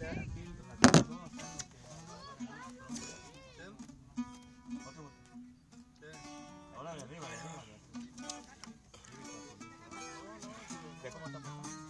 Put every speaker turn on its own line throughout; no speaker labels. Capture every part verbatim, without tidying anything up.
Ahora de arriba, de arriba. ¿De cómo está?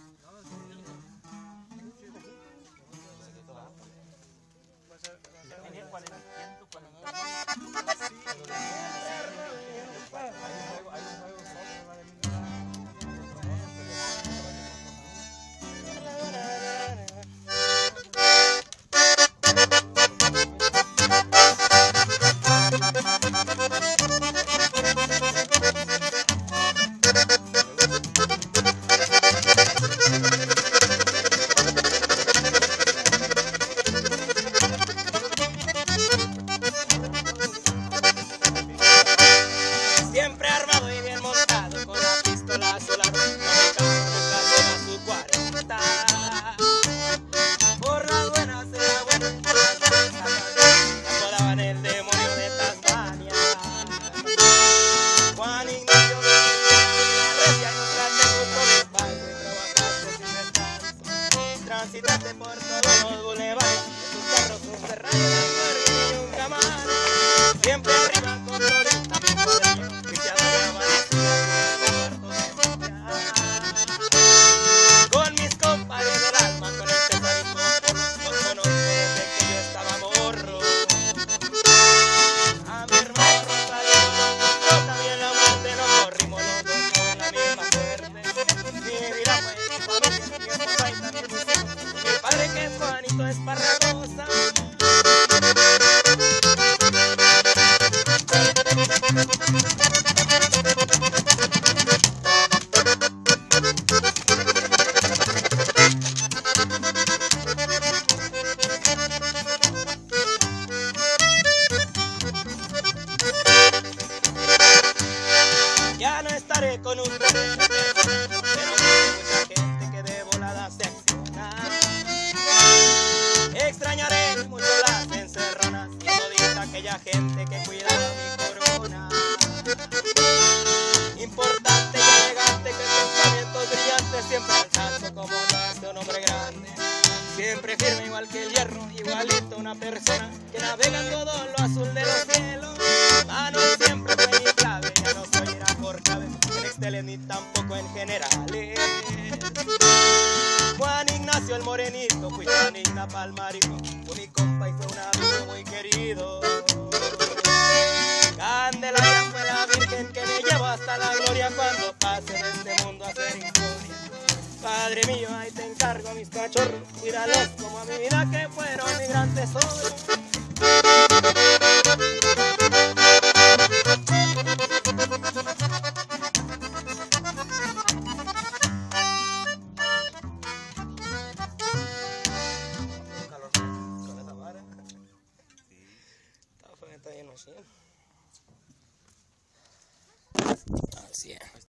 Siempre armado y bien montado, con la pistola a su lado, no me canso nunca de su cuarenta. Por las buenas era bueno, por las malas apodaban el demonio de Tasmania. Juan Ignacio recia y nunca te gustó despacio y trabajaste sin descanso. Transitaste por todos los bulevares, tus carros, tus ferrarios, las muertes y un camaro. Siempre arriba con florista, mi cuadrillo. Con mis compadres del alma, con el César y con los conocí desde que yo estaba morro. A mi hermano Rosario yo también la muerte no corrimos los dos con la misma suerte. Mi vida fue mi familia, mi esposa y también mis hijos, y mi padre que es Juanito Esparragosa. Ya no estaré con ustedes, pero hay mucha gente que de volada se acciona. Extrañaré mucho las encerronas y todita aquella gente que cuidaba mi corona. Importante y elegante, que pensamientos brillantes siempre alzando como lo hace un hombre grande. Siempre firme igual que el hierro, igualito una persona que navega en todo lo azul de los cielos. Mano siempre fue mi clave, ya no soy era por clave en Exteles ni tampoco en generales. Juan Ignacio el morenito, fui Juan Igna Palmarico, fue mi compa y fue un amigo muy querido. Candelaria fue la virgen que me llevó hasta la gloria cuando pase de este mundo a ser historia. Padre mío, ahí te encargo a mis cachorros, cuídalos como a mi vida que fueron mi gran tesoro. Está lleno así. Así es.